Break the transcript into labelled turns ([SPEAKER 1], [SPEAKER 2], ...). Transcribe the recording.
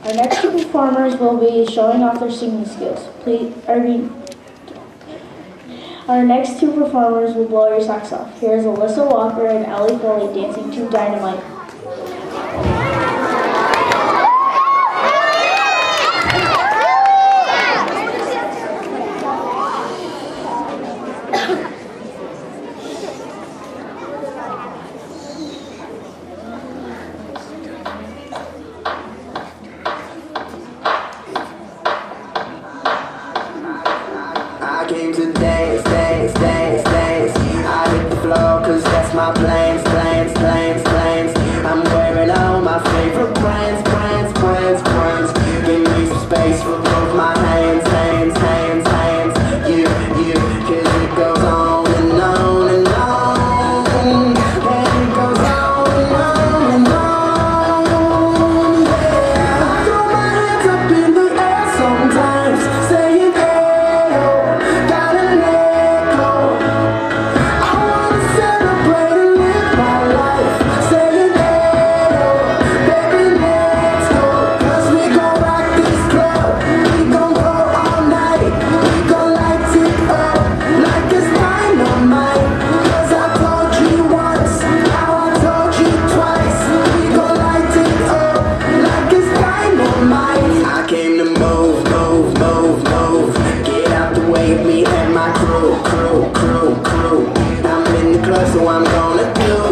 [SPEAKER 1] Our next two performers will be showing off their singing skills. Our next two performers will blow your socks off. Here's Alyssa Walker and Ellie dancing to Dynamite.
[SPEAKER 2] I came to dance, dance, dance, dance. I hit the floor cause that's my plans, plans, plans, plans. I'm wearing all my favorite brands, brands, brands, brands. Give me some space for both my hands, hands, hands, hands. You, cause it goes on and on and on. And it goes on and on and on. Yeah, I throw my hands up in the air sometimes, saying me and my crew. I'm in the club, so I'm gonna do